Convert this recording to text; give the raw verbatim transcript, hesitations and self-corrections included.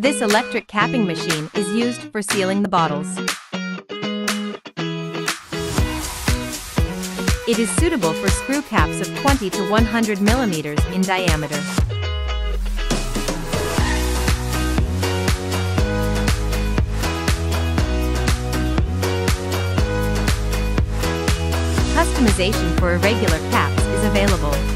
This electric capping machine is used for sealing the bottles. It is suitable for screw caps of twenty to one hundred millimeters in diameter. Customization for irregular caps is available.